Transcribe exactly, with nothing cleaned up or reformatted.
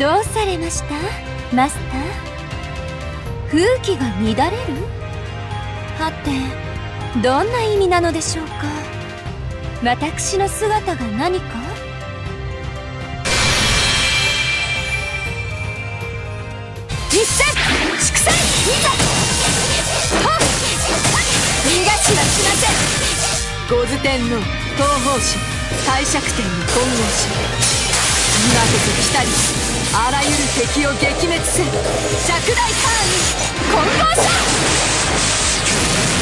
どうされましたマスター？風紀が乱れる？はてどんな意味なのでしょうか。私の姿が何か？一戦祝祭いざ！はっ！逃がしはしません。ゴズ天皇東方神帝釈天の金剛神、今こそ来たりあらゆる敵を撃滅せん。釈大隊員金剛神！